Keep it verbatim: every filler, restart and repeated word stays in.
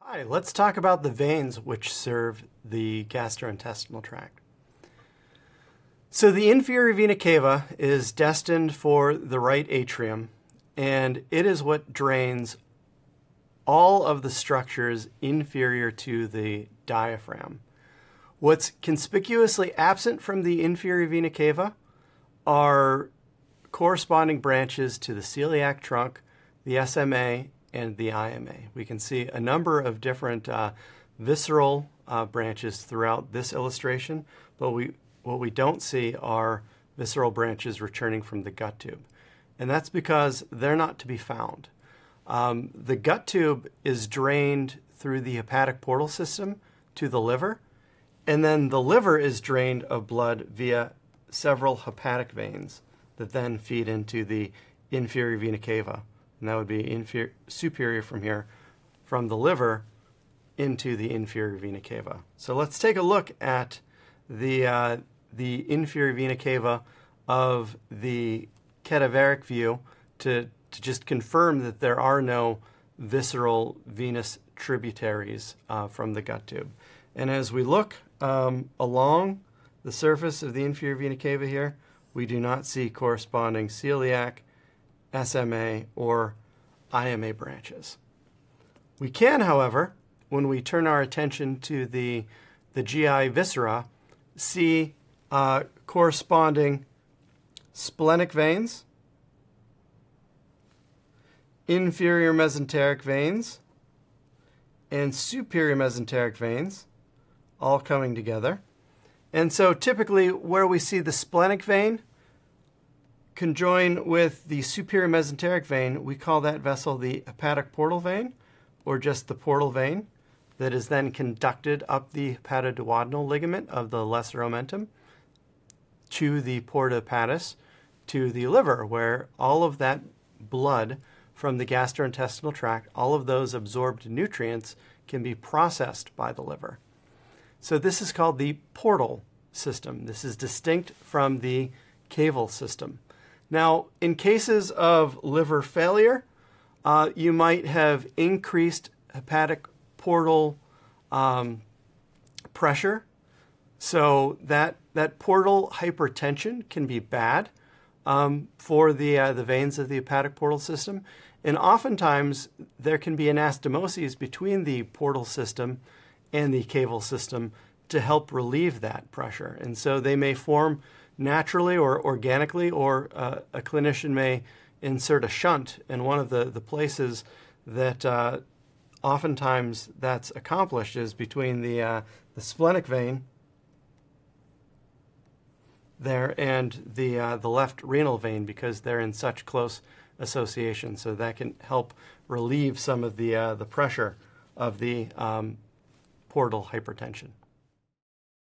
Hi, let's talk about the veins which serve the gastrointestinal tract. So the inferior vena cava is destined for the right atrium, and it is what drains all of the structures inferior to the diaphragm. What's conspicuously absent from the inferior vena cava are corresponding branches to the celiac trunk, the S M A, and the I M A. We can see a number of different uh, visceral uh, branches throughout this illustration, but we, what we don't see are visceral branches returning from the gut tube. And that's because they're not to be found. Um, the gut tube is drained through the hepatic portal system to the liver, and then the liver is drained of blood via several hepatic veins that then feed into the inferior vena cava. And that would be inferior, superior from here, from the liver into the inferior vena cava. So let's take a look at the, uh, the inferior vena cava of the cadaveric view to, to just confirm that there are no visceral venous tributaries uh, from the gut tube. And as we look um, along the surface of the inferior vena cava here, we do not see corresponding celiac, S M A, or I M A branches. We can, however, when we turn our attention to the, the G I viscera, see uh, corresponding splenic veins, inferior mesenteric veins, and superior mesenteric veins all coming together. And so typically where we see the splenic vein conjoin with the superior mesenteric vein, we call that vessel the hepatic portal vein, or just the portal vein, that is then conducted up the hepatoduodenal ligament of the lesser omentum to the porta hepatis, to the liver, where all of that blood from the gastrointestinal tract, all of those absorbed nutrients can be processed by the liver. So this is called the portal system. This is distinct from the caval system. Now, in cases of liver failure, uh, you might have increased hepatic portal um, pressure. So that, that portal hypertension can be bad um, for the, uh, the veins of the hepatic portal system. And oftentimes, there can be anastomoses between the portal system and the caval system to help relieve that pressure. And so they may form naturally or organically, or uh, a clinician may insert a shunt. And one of the, the places that uh, oftentimes that's accomplished is between the, uh, the splenic vein there and the, uh, the left renal vein, because they're in such close association. So that can help relieve some of the, uh, the pressure of the um, portal hypertension.